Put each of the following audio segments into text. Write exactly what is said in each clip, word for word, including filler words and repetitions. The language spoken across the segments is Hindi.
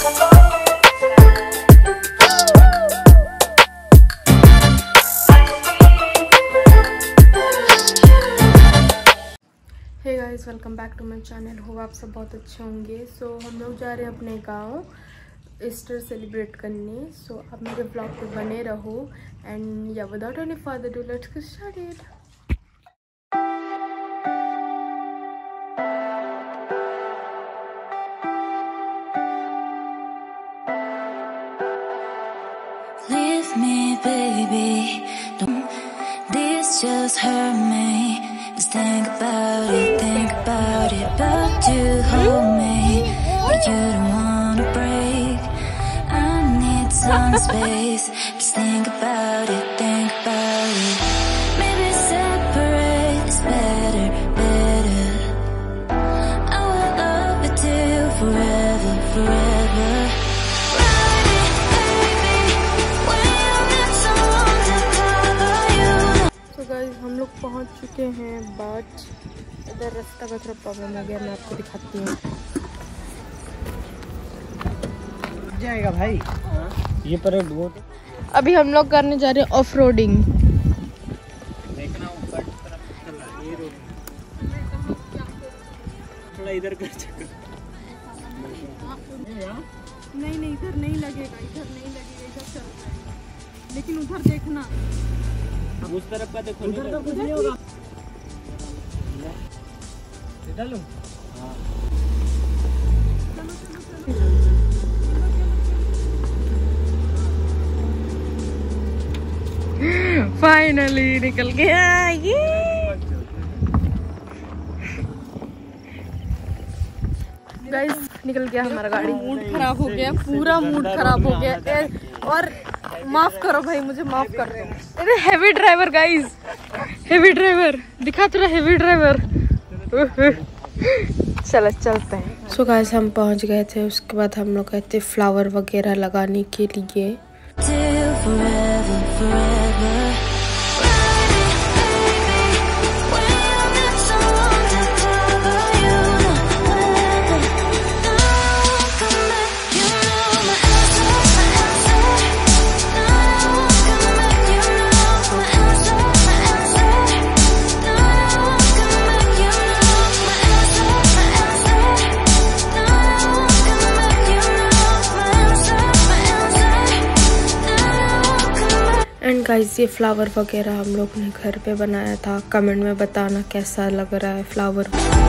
Hey guys, welcome back to my channel. हो आप सब बहुत अच्छे होंगे। सो so, हम लोग जा रहे हैं अपने गांव ईस्टर सेलिब्रेट करने। सो so, आप मेरे ब्लॉग पे बने रहो and yeah without any further ado let's get started. Leave me, baby. Don't this just hurt me. Just think about it, think about it. But you hold me, but you don't wanna break. I need some space. Just think about it, think about it. Maybe separate is better, better. I will love you till forever, forever. Guys हम लोग पहुंच चुके हैं, बट इधर रास्ता का थोड़ा प्रॉब्लम हो गया। मैं आपको दिखाती हूँ। जाएगा भाई ये पर बहुत। अभी हम लोग करने जा रहे हैं ऑफ रोडिंग। देखना ऊपर तरफ चला ये रोड थोड़ा इधर कर चक्कर। नहीं नहीं इधर नहीं लगेगा, इधर नहीं लगेगा, इधर चलता है, लेकिन उधर देखना। उस तरफ का देखो, उधर तो कुछ नहीं होगा। डालो हाँ। फाइनली निकल गया ये। गाइस निकल गया हमारा गाड़ी। मूड खराब हो गया, पूरा मूड खराब हो गया। और माफ करो भाई, मुझे माफ कर दो। अरे heavy driver guys, heavy driver दिखा तेरा हेवी ड्राइवर। चलो चलते हैं। सो गाइस हम पहुंच गए थे। उसके बाद हम लोग गए थे फ्लावर वगैरह लगाने के लिए। एंड गाइस ये फ्लावर वगैरह हम लोग ने घर पे बनाया था। कमेंट में बताना कैसा लग रहा है फ्लावर।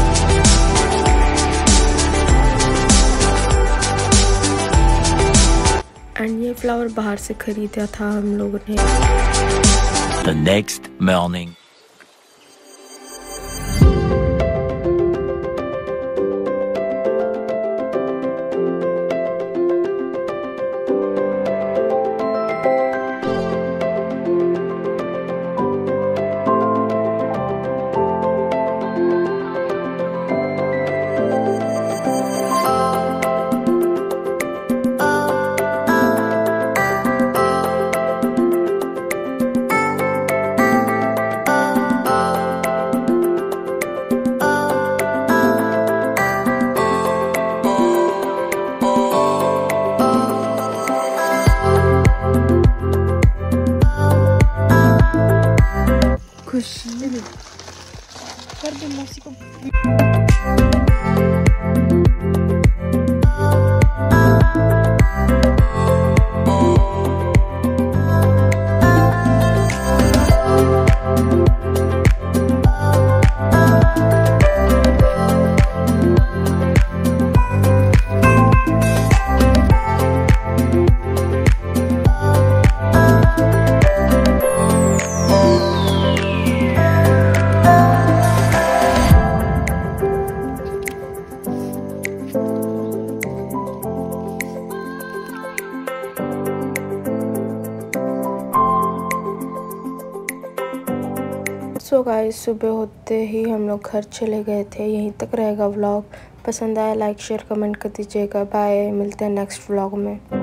एंड ये फ्लावर बाहर से खरीदा था हम लोगों ने। The next morning. खुशी कर दे मौसी को। सो गाइस सुबह होते ही हम लोग घर चले गए थे। यहीं तक रहेगा व्लॉग। पसंद आया लाइक शेयर कमेंट कर दीजिएगा। बाय, मिलते हैं नेक्स्ट व्लॉग में।